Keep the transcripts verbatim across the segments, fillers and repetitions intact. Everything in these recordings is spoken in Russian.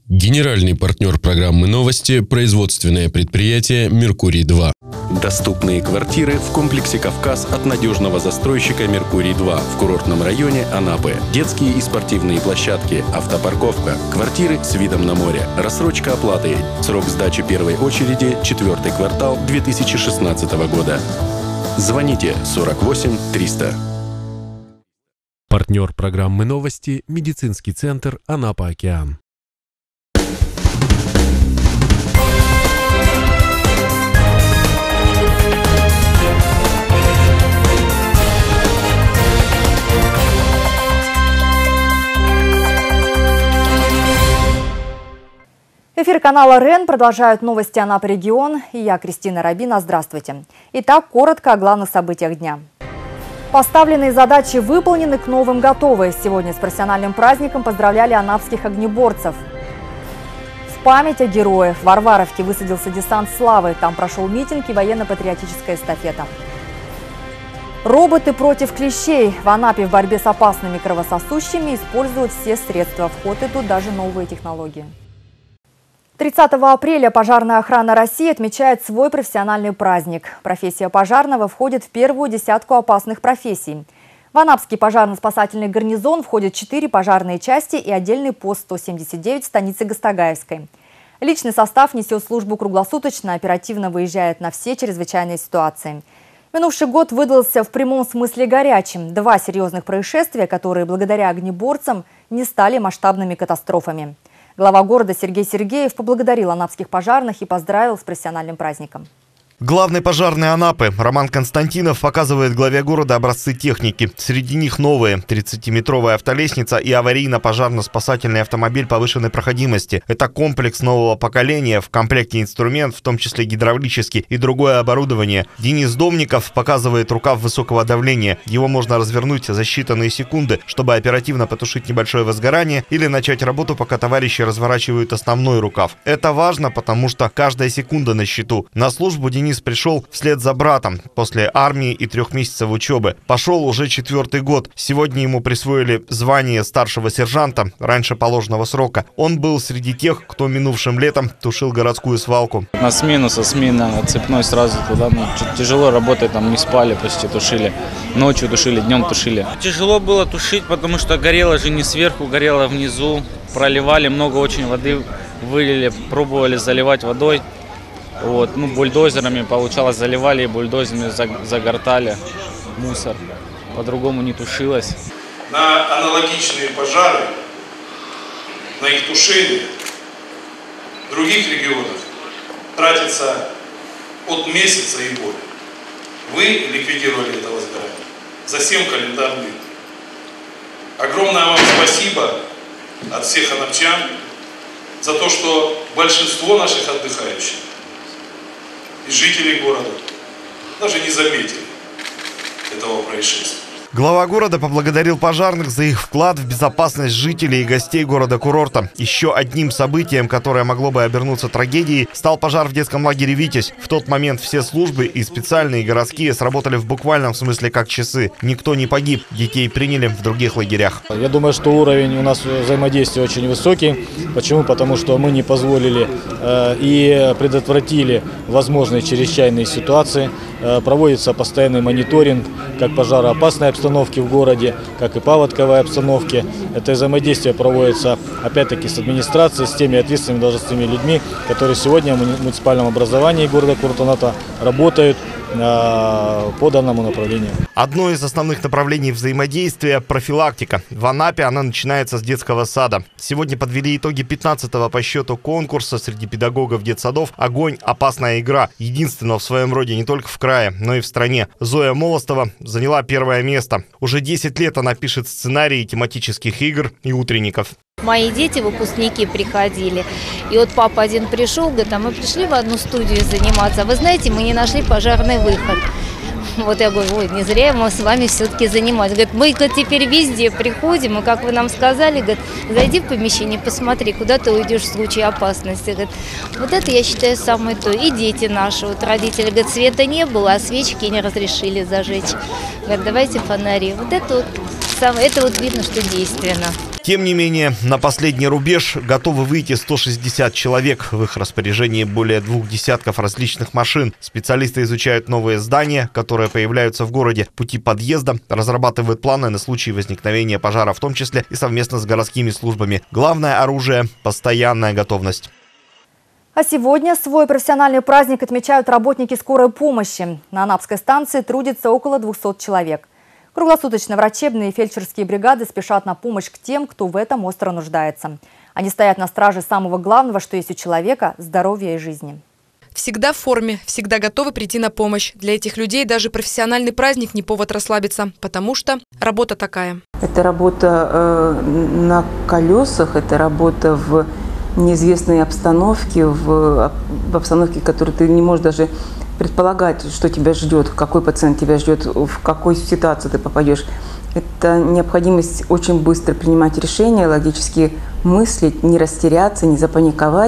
Генеральный партнер программы «Новости» – производственное предприятие «Меркурий-два». Доступные квартиры в комплексе «Кавказ» от надежного застройщика «Меркурий-два» в курортном районе Анапы. Детские и спортивные площадки, автопарковка, квартиры с видом на море, рассрочка оплаты. Срок сдачи первой очереди – четвертый квартал две тысячи шестнадцатого года. Звоните сорок восемь триста. Партнер программы «Новости» – медицинский центр «Анапа-Океан». Эфир канала РЕН продолжают новости Анапы регион. И я, Кристина Рабина. Здравствуйте. Итак, коротко о главных событиях дня. Поставленные задачи выполнены, к новым готовы. Сегодня с профессиональным праздником поздравляли анапских огнеборцев. В память о героях в Варваровке высадился десант славы. Там прошел митинг и военно-патриотическая эстафета. Роботы против клещей. В Анапе в борьбе с опасными кровососущими используют все средства. В ход идут даже новые технологии. тридцатого апреля Пожарная охрана России отмечает свой профессиональный праздник. Профессия пожарного входит в первую десятку опасных профессий. В Анапский пожарно-спасательный гарнизон входят четыре пожарные части и отдельный пост сто семьдесят девять в станице Гастогайской. Личный состав несет службу круглосуточно, оперативно выезжает на все чрезвычайные ситуации. Минувший год выдался в прямом смысле горячим. Два серьезных происшествия, которые благодаря огнеборцам не стали масштабными катастрофами. Глава города Сергей Сергеев поблагодарил анапских пожарных и поздравил с профессиональным праздником. Главный пожарный Анапы Роман Константинов показывает главе города образцы техники. Среди них новые – тридцатиметровая автолестница и аварийно-пожарно-спасательный автомобиль повышенной проходимости. Это комплекс нового поколения, в комплекте инструмент, в том числе гидравлический и другое оборудование. Денис Домников показывает рукав высокого давления. Его можно развернуть за считанные секунды, чтобы оперативно потушить небольшое возгорание или начать работу, пока товарищи разворачивают основной рукав. Это важно, потому что каждая секунда на счету. На службу Денис Денис пришел вслед за братом после армии и трех месяцев учебы. Пошел уже четвертый год. Сегодня ему присвоили звание старшего сержанта раньше положенного срока. Он был среди тех, кто минувшим летом тушил городскую свалку. На смену, со смены цепной сразу туда. Ну, тяжело работать, там не спали, почти тушили. Ночью тушили, днем тушили. Тяжело было тушить, потому что горело же не сверху, горело внизу. Проливали, много очень воды вылили, пробовали заливать водой. Вот, ну, бульдозерами получалось, заливали и бульдозерами загортали мусор. По-другому не тушилось. На аналогичные пожары, на их тушение в других регионах тратится от месяца и более. Вы ликвидировали это возгорание за семь календарных лет. Огромное вам спасибо от всех анапчан за то, что большинство наших отдыхающих и жителей города даже не заметили этого происшествия. Глава города поблагодарил пожарных за их вклад в безопасность жителей и гостей города-курорта. Еще одним событием, которое могло бы обернуться трагедией, стал пожар в детском лагере «Витязь». В тот момент все службы, и специальные, и городские, сработали в буквальном смысле как часы. Никто не погиб, детей приняли в других лагерях. Я думаю, что уровень у нас взаимодействия очень высокий. Почему? Потому что мы не позволили э, и предотвратили возможные чрезвычайные ситуации. Э, проводится постоянный мониторинг как пожароопасной обстановки в городе, как и паводковой обстановки. Это взаимодействие проводится опять-таки с администрацией, с теми ответственными должностными людьми, которые сегодня в муниципальном образовании города Курорту-на-Ата работают по данному направлению. Одно из основных направлений взаимодействия – профилактика. В Анапе она начинается с детского сада. Сегодня подвели итоги пятнадцатого по счету конкурса среди педагогов детсадов «Огонь. Опасная игра». Единственного в своем роде не только в крае, но и в стране. Зоя Молостова заняла первое место. Уже десять лет она пишет сценарии тематических игр и утренников. Мои дети, выпускники, приходили. И вот папа один пришел, говорит, а мы пришли в одну студию заниматься. Вы знаете, мы не нашли пожарный выход. Вот я говорю, ой, не зря мы с вами все-таки занимались. Говорит, мы говорит, теперь везде приходим, и как вы нам сказали, говорит, зайди в помещение, посмотри, куда ты уйдешь в случае опасности. Говорит, вот это, я считаю, самое то. И дети наши, вот родители, говорят, света не было, а свечки не разрешили зажечь. Говорят, давайте фонари. Вот это вот, самое, это вот видно, что действенно. Тем не менее, на последний рубеж готовы выйти сто шестьдесят человек. В их распоряжении более двух десятков различных машин. Специалисты изучают новые здания, которые появляются в городе, пути подъезда, разрабатывают планы на случай возникновения пожара, в том числе и совместно с городскими службами. Главное оружие – постоянная готовность. А сегодня свой профессиональный праздник отмечают работники скорой помощи. На Анапской станции трудится около двухсот человек. Круглосуточно врачебные и фельдшерские бригады спешат на помощь к тем, кто в этом остро нуждается. Они стоят на страже самого главного, что есть у человека – здоровья и жизни. Всегда в форме, всегда готовы прийти на помощь. Для этих людей даже профессиональный праздник не повод расслабиться, потому что работа такая. Это работа э, на колесах, это работа в неизвестной обстановке, в, в обстановке, которую ты не можешь даже предполагать, что тебя ждет, какой пациент тебя ждет, в какой ситуацию ты попадешь. Это необходимость очень быстро принимать решения, логически мыслить, не растеряться, не запаниковать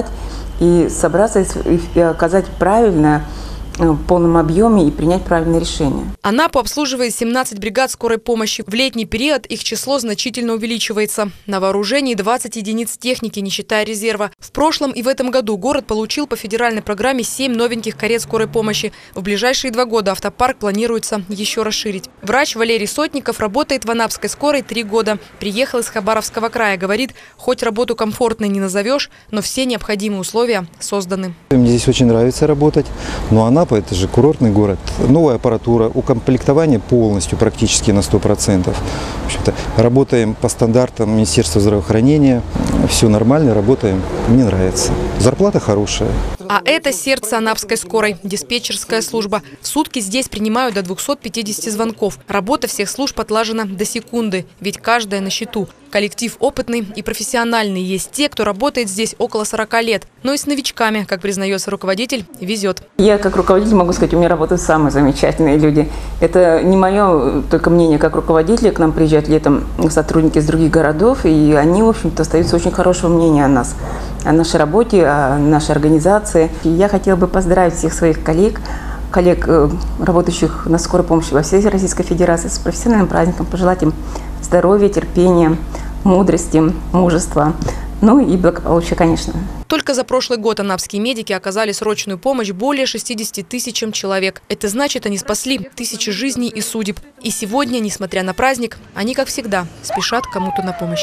и собраться и оказать правильное в полном объеме и принять правильное решение. Анапу обслуживает семнадцать бригад скорой помощи. В летний период их число значительно увеличивается. На вооружении двадцать единиц техники, не считая резерва. В прошлом и в этом году город получил по федеральной программе семь новеньких карет скорой помощи. В ближайшие два года автопарк планируется еще расширить. Врач Валерий Сотников работает в Анапской скорой три года. Приехал из Хабаровского края. Говорит, хоть работу комфортной не назовешь, но все необходимые условия созданы. Мне здесь очень нравится работать, но Анапа — это же курортный город. Новая аппаратура, укомплектование полностью, практически на сто процентов. В общем-то, работаем по стандартам Министерства здравоохранения. Все нормально, работаем. Мне нравится. Зарплата хорошая. А это сердце Анапской скорой, диспетчерская служба. В сутки здесь принимают до двухсот пятидесяти звонков. Работа всех служб отлажена до секунды, ведь каждая на счету. Коллектив опытный и профессиональный. Есть те, кто работает здесь около сорока лет. Но и с новичками, как признается руководитель, везет. Я как руководитель могу сказать, у меня работают самые замечательные люди. Это не мое только мнение как руководителя. К нам приезжают летом сотрудники из других городов, и они, в общем-то, остаются очень хорошего мнения о нас, о нашей работе, о нашей организации. И я хотела бы поздравить всех своих коллег, коллег, работающих на скорой помощи во всей Российской Федерации, с профессиональным праздником, пожелать им здоровья, терпения, мудрости, мужества, ну и благополучия, конечно. Только за прошлый год анапские медики оказали срочную помощь более шестидесяти тысячам человек. Это значит, они спасли тысячи жизней и судеб. И сегодня, несмотря на праздник, они, как всегда, спешат кому-то на помощь.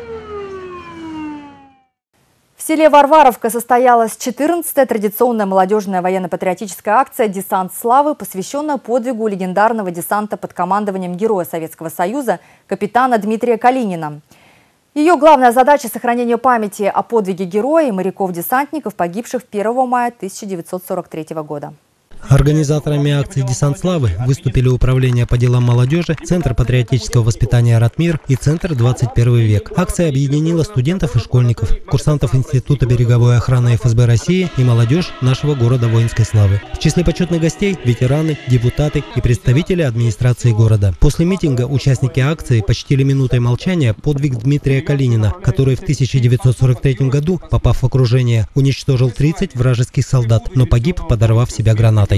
В селе Варваровка состоялась четырнадцатая традиционная молодежная военно-патриотическая акция «Десант славы», посвященная подвигу легендарного десанта под командованием Героя Советского Союза капитана Дмитрия Калинина. Ее главная задача – сохранение памяти о подвиге героя и моряков-десантников, погибших первого мая тысяча девятьсот сорок третьего года. Организаторами акции «Десант славы» выступили Управление по делам молодежи, Центр патриотического воспитания «Ратмир» и Центр двадцать первый век. Акция объединила студентов и школьников, курсантов Института береговой охраны эф эс бэ России и молодежь нашего города воинской славы. В числе почетных гостей – ветераны, депутаты и представители администрации города. После митинга участники акции почтили минутой молчания подвиг Дмитрия Калинина, который в тысяча девятьсот сорок третьем году, попав в окружение, уничтожил тридцать вражеских солдат, но погиб, подорвав себя гранатой.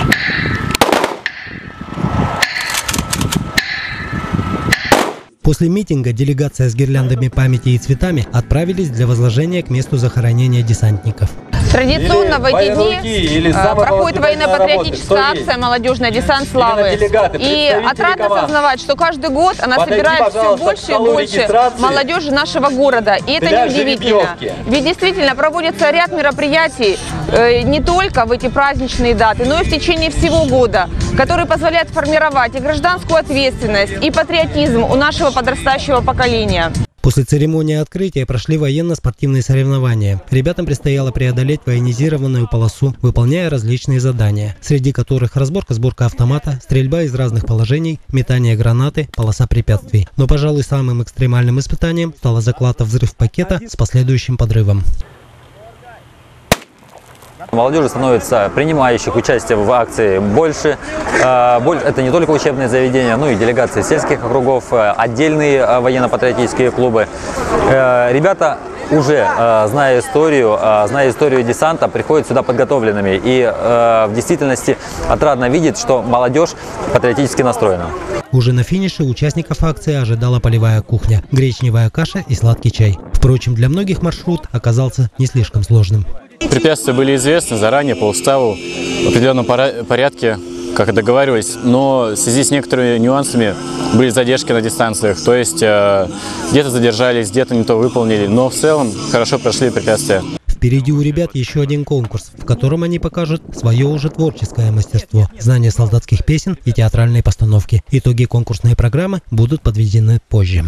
После митинга делегация с гирляндами памяти и цветами отправились для возложения к месту захоронения десантников. Традиционно в эти дни проходит военно-патриотическая акция «Молодежная десант славы». И отрадно осознавать, что каждый год она собирает все больше и больше молодежи нашего города. И это неудивительно. Ведь действительно проводится ряд мероприятий не только в эти праздничные даты, но и в течение всего года, которые позволяют формировать и гражданскую ответственность, и патриотизм у нашего подрастающего поколения. После церемонии открытия прошли военно-спортивные соревнования. Ребятам предстояло преодолеть военизированную полосу, выполняя различные задания, среди которых разборка-сборка автомата, стрельба из разных положений, метание гранаты, полоса препятствий. Но, пожалуй, самым экстремальным испытанием стала закладка взрыв пакета с последующим подрывом. Молодежи становится принимающих участие в акции больше. Это не только учебные заведения, но и делегации сельских округов, отдельные военно-патриотические клубы. Ребята уже, зная историю, зная историю десанта, приходят сюда подготовленными. И в действительности отрадно видеть, что молодежь патриотически настроена. Уже на финише участников акции ожидала полевая кухня, гречневая каша и сладкий чай. Впрочем, для многих маршрут оказался не слишком сложным. Препятствия были известны заранее по уставу в определенном порядке, как и договаривались, но в связи с некоторыми нюансами были задержки на дистанциях, то есть э, где-то задержались, где-то не то выполнили, но в целом хорошо прошли препятствия. Впереди у ребят еще один конкурс, в котором они покажут свое уже творческое мастерство, знание солдатских песен и театральные постановки. Итоги конкурсной программы будут подведены позже.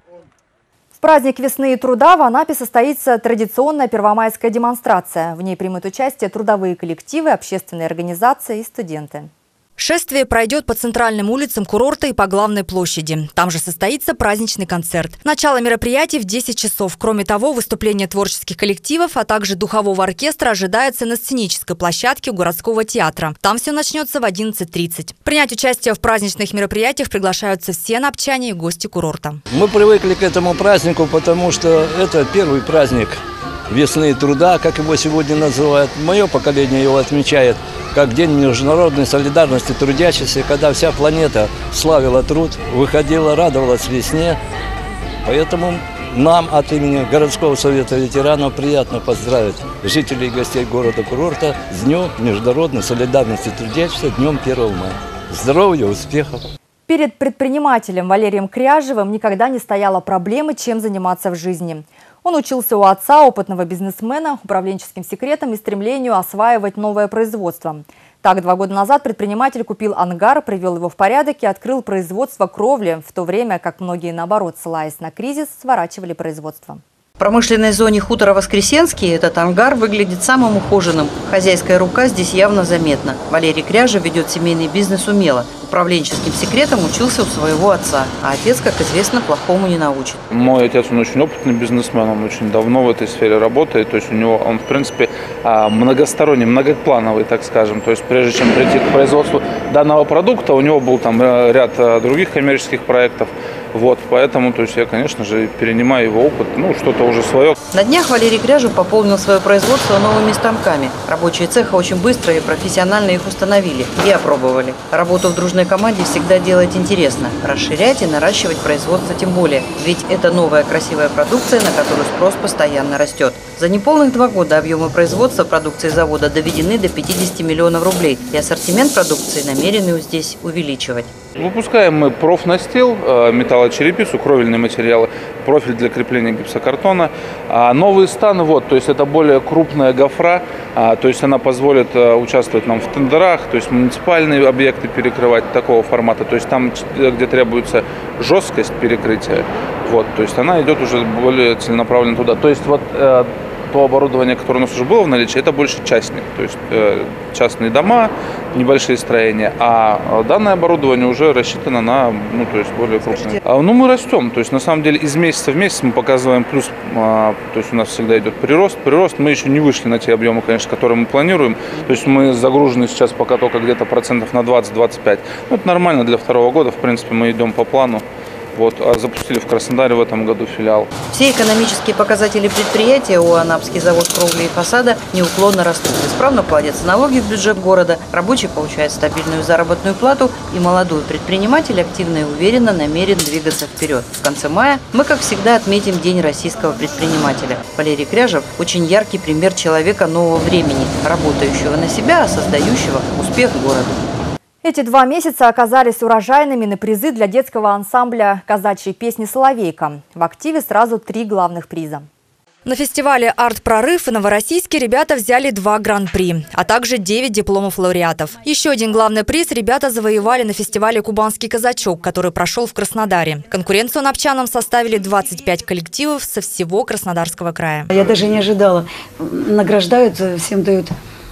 В праздник весны и труда в Анапе состоится традиционная первомайская демонстрация. В ней примут участие трудовые коллективы, общественные организации и студенты. Шествие пройдет по центральным улицам курорта и по главной площади. Там же состоится праздничный концерт. Начало мероприятий в десять часов. Кроме того, выступления творческих коллективов, а также духового оркестра ожидается на сценической площадке у городского театра. Там все начнется в одиннадцать тридцать. Принять участие в праздничных мероприятиях приглашаются все анапчане и гости курорта. Мы привыкли к этому празднику, потому что это первый праздник весны и труда, как его сегодня называют. Мое поколение его отмечает как День международной солидарности трудящихся, когда вся планета славила труд, выходила, радовалась весне. Поэтому нам от имени городского совета ветеранов приятно поздравить жителей и гостей города-курорта с Днем международной солидарности трудящихся, Днем первого мая. Здоровья, успехов! Перед предпринимателем Валерием Кряжевым никогда не стояла проблема, чем заниматься в жизни. Он учился у отца, опытного бизнесмена, управленческим секретам и стремлению осваивать новое производство. Так, два года назад предприниматель купил ангар, привел его в порядок и открыл производство кровли, в то время как многие, наоборот, ссылаясь на кризис, сворачивали производство. В промышленной зоне хутора Воскресенский этот ангар выглядит самым ухоженным. Хозяйская рука здесь явно заметна. Валерий Кряжев ведет семейный бизнес умело. Управленческим секретом учился у своего отца. А отец, как известно, плохому не научит. Мой отец, он очень опытный бизнесмен, он очень давно в этой сфере работает. То есть у него, он, в принципе, многосторонний, многоплановый, так скажем. То есть прежде чем прийти к производству данного продукта, у него был там ряд других коммерческих проектов. Вот, поэтому, то есть я, конечно же, перенимаю его опыт, ну, что-то уже свое. На днях Валерий Кряжев пополнил свое производство новыми станками. Рабочие цеха очень быстро и профессионально их установили и опробовали. Работу в дружной команде всегда делать интересно. Расширять и наращивать производство тем более. Ведь это новая красивая продукция, на которую спрос постоянно растет. За неполных два года объемы производства продукции завода доведены до пятидесяти миллионов рублей. И ассортимент продукции намерены здесь увеличивать. Выпускаем мы профнастил, металлочерепицу, кровельные материалы, профиль для крепления гипсокартона. А новые станы, вот, то есть это более крупная гофра, а, то есть она позволит а, участвовать нам в тендерах, то есть муниципальные объекты перекрывать такого формата, то есть там, где требуется жесткость перекрытия, вот, то есть она идет уже более целенаправленно туда. То есть вот э, то оборудование, которое у нас уже было в наличии, это больше частник, то есть э, частные дома, небольшие строения, а данное оборудование уже рассчитано на, ну, то есть более крупные. А, ну, мы растем, то есть на самом деле из месяца в месяц мы показываем плюс, а, то есть у нас всегда идет прирост, прирост, мы еще не вышли на те объемы, конечно, которые мы планируем, то есть мы загружены сейчас пока только где-то процентов на двадцать-двадцать пять, ну, это нормально для второго года, в принципе, мы идем по плану. Вот, а запустили в Краснодаре в этом году филиал. Все экономические показатели предприятия у Анапский завод кровли и фасада неуклонно растут. Исправно платятся налоги в бюджет города, рабочий получает стабильную заработную плату, и молодой предприниматель активно и уверенно намерен двигаться вперед. В конце мая мы, как всегда, отметим День российского предпринимателя. Валерий Кряжев – очень яркий пример человека нового времени, работающего на себя, а создающего успех города. Эти два месяца оказались урожайными на призы для детского ансамбля казачьей песни «Соловейка». В активе сразу три главных приза. На фестивале «Арт-прорыв» в Новороссийске ребята взяли два гран-при, а также девять дипломов лауреатов. Еще один главный приз ребята завоевали на фестивале «Кубанский казачок», который прошел в Краснодаре. Конкуренцию напчанам составили двадцать пять коллективов со всего Краснодарского края. Я даже не ожидала. Награждают, всем дают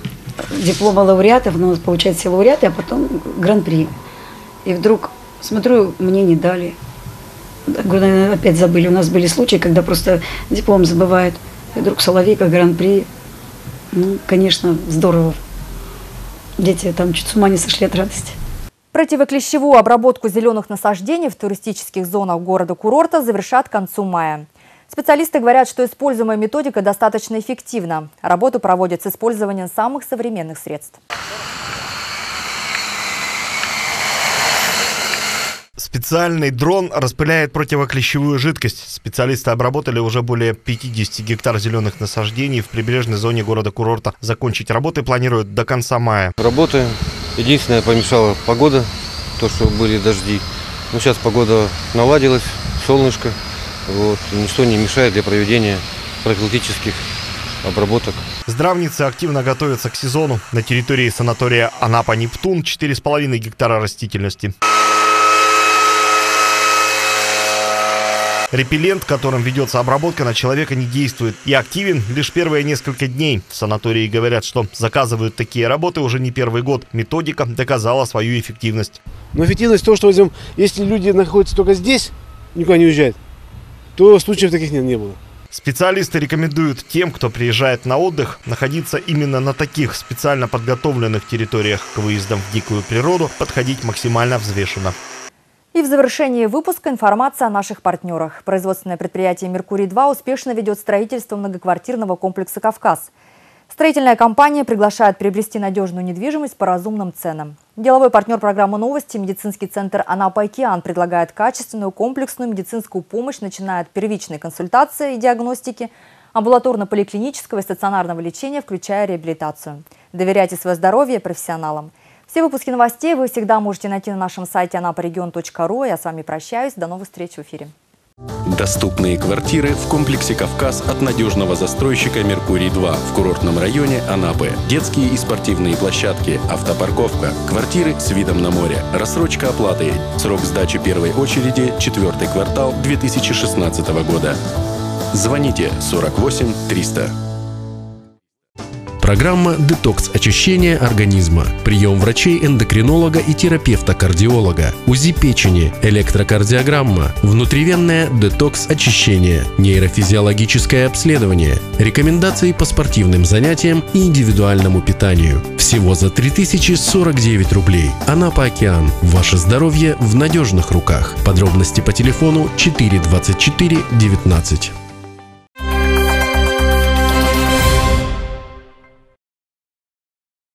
дипломы лауреатов, но получают все лауреаты, а потом гран-при. И вдруг смотрю, мне не дали. Опять забыли. У нас были случаи, когда просто диплом забывают. И вдруг «Соловейка», гран-при. Ну, конечно, здорово. Дети там чуть с ума не сошли от радости. Противоклещевую обработку зеленых насаждений в туристических зонах города-курорта завершат к концу мая. Специалисты говорят, что используемая методика достаточно эффективна. Работу проводят с использованием самых современных средств. Специальный дрон распыляет противоклещевую жидкость. Специалисты обработали уже более пятидесяти гектар зеленых насаждений в прибрежной зоне города-курорта. Закончить работы планируют до конца мая. Работаем. Единственное, помешала погода, то, что были дожди. Но сейчас погода наладилась, солнышко. Вот, ничто не мешает для проведения профилактических обработок. Здравницы активно готовятся к сезону. На территории санатория Анапа-Нептун четыре с половиной гектара растительности. Репеллент, которым ведется обработка, на человека не действует и активен лишь первые несколько дней. В санатории говорят, что заказывают такие работы уже не первый год. Методика доказала свою эффективность. Но эффективность в том, что возьмем, если люди находятся только здесь, никуда не уезжают, то случаев таких нет, не было. Специалисты рекомендуют тем, кто приезжает на отдых, находиться именно на таких специально подготовленных территориях. К выездам в дикую природу подходить максимально взвешенно. И в завершении выпуска информация о наших партнерах. Производственное предприятие «Меркурий-два» успешно ведет строительство многоквартирного комплекса «Кавказ». Строительная компания приглашает приобрести надежную недвижимость по разумным ценам. Деловой партнер программы «Новости» медицинский центр «Анапа-Океан» предлагает качественную комплексную медицинскую помощь, начиная от первичной консультации и диагностики, амбулаторно-поликлинического и стационарного лечения, включая реабилитацию. Доверяйте свое здоровье профессионалам. Все выпуски новостей вы всегда можете найти на нашем сайте анапарегион точка ру. Я с вами прощаюсь. До новых встреч в эфире. Доступные квартиры в комплексе «Кавказ» от надежного застройщика «Меркурий-два» в курортном районе Анапы. Детские и спортивные площадки, автопарковка, квартиры с видом на море, рассрочка оплаты. Срок сдачи первой очереди – четвертый квартал две тысячи шестнадцатого года. Звоните сорок восемь триста. Программа «Детокс очищения организма». Прием врачей-эндокринолога и терапевта-кардиолога. УЗИ печени, электрокардиограмма, внутривенное детокс очищение, нейрофизиологическое обследование, рекомендации по спортивным занятиям и индивидуальному питанию. Всего за три тысячи сорок девять рублей. Анапа-Океан. Ваше здоровье в надежных руках. Подробности по телефону четыре двадцать четыре девятнадцать.